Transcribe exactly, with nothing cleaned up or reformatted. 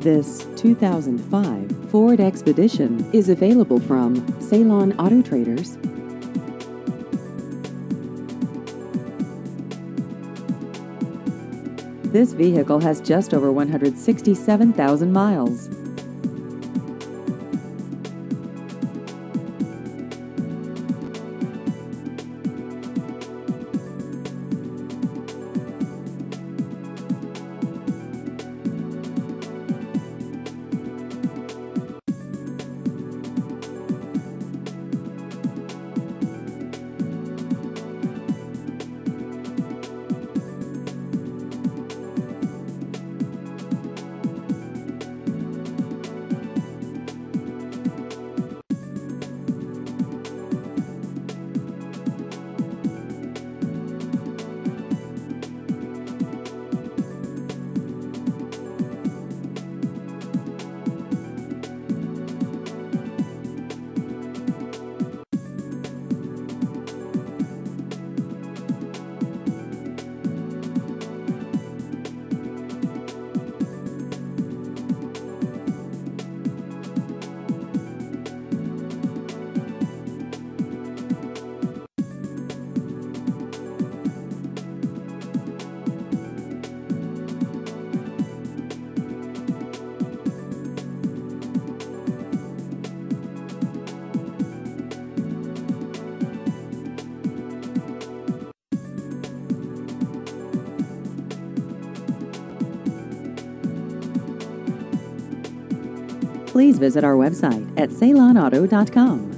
This two thousand five Ford Expedition is available from Ceylon Auto Traders. This vehicle has just over one hundred sixty-seven thousand miles. Please visit our website at ceylon auto dot com.